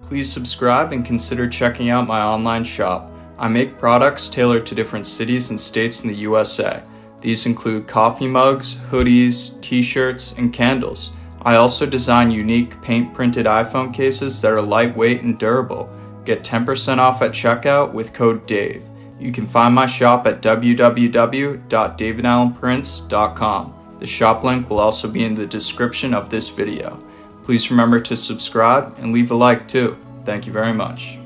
Please subscribe and consider checking out my online shop. I make products tailored to different cities and states in the USA. These include coffee mugs, hoodies, t-shirts, and candles. I also design unique paint-printed iPhone cases that are lightweight and durable. Get 10% off at checkout with code DAVE. You can find my shop at www.davidallenprints.com. The shop link will also be in the description of this video. Please remember to subscribe and leave a like too. Thank you very much.